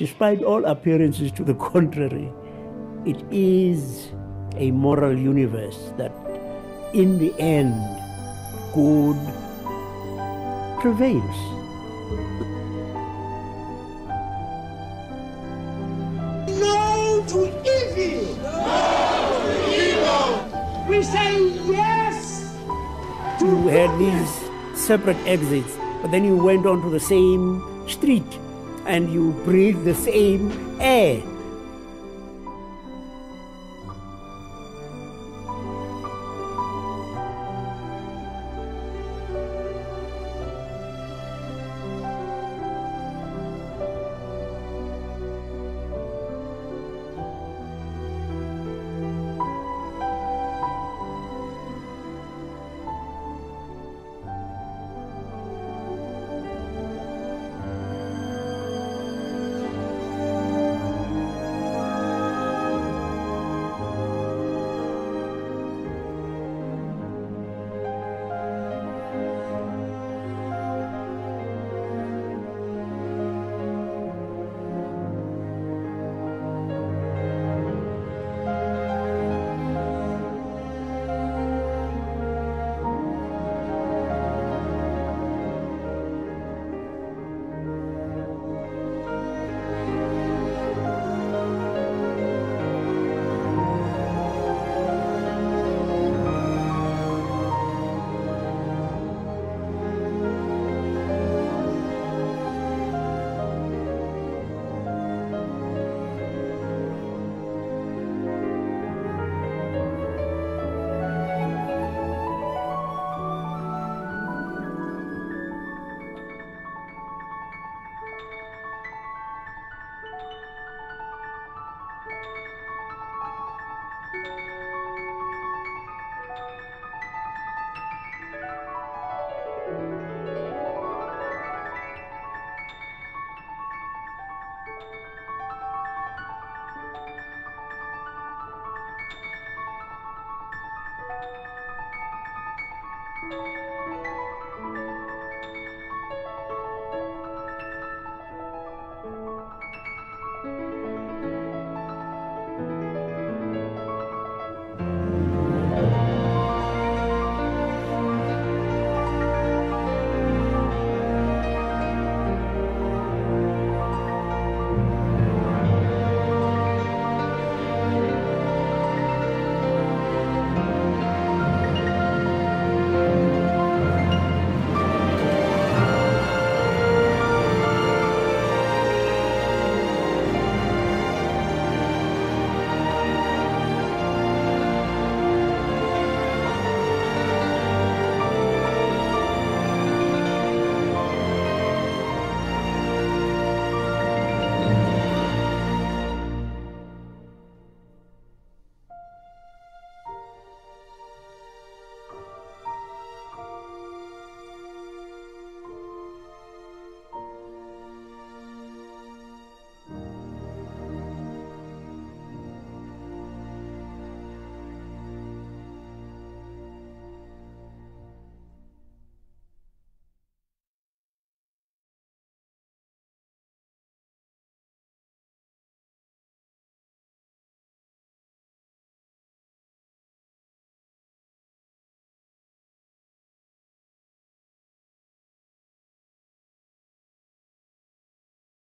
Despite all appearances to the contrary, it is a moral universe that in the end, good prevails. No to evil! No to evil! We say yes to You had these separate exits, but then you went onto the same street and you breathed the same air.